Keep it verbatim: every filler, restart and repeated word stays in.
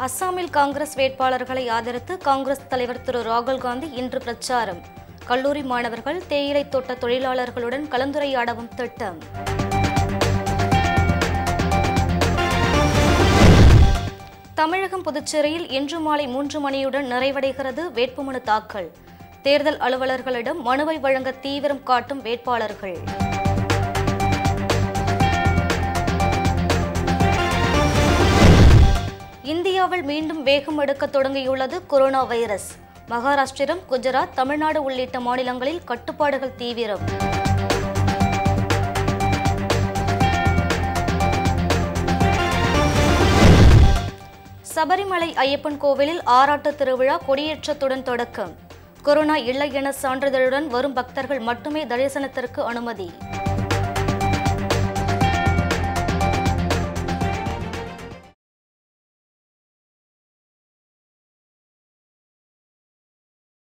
அஸ்ஸாமில் காங்கிரஸ் வேட்பாளர்களை ஆதரித்து காங்கிரஸ் தலைவர் திரு ராகுல் காந்தி இன்று பிரச்சாரம். கல்லூரி மாணவர்கள், தேயிலை தோட்ட தொழிலாளர்களுடன் கலந்துரையாடவும் திட்டம். தமிழகம் புதுச்சேரியில் இன்று மாலை மூன்று மணியுடன் நிறைவடைகிறது வேட்புமனு தாக்கல். தேர்தல் அலுவலர்களிடம் மனுவை வழங்க தீவிரம் காட்டும் வேட்பாளர்கள். இந்தியாவில் மீண்டும் வேகம் எடுக்க தொடங்கியுள்ளது கொரோனா வைரஸ். மகாராஷ்டிரம், குஜராத், தமிழ்நாடு உள்ளிட்ட மாநிலங்களில் கட்டுப்பாடுகள் தீவிரம். சபரிமலை ஐயப்பன் கோவிலில் ஆராட்டு திருவிழா கொடியேற்றத்துடன் தொடக்கம். கொரோனா இல்லை என சான்றிதழுடன் வரும் பக்தர்கள் மட்டுமே தரிசனத்திற்கு அனுமதி.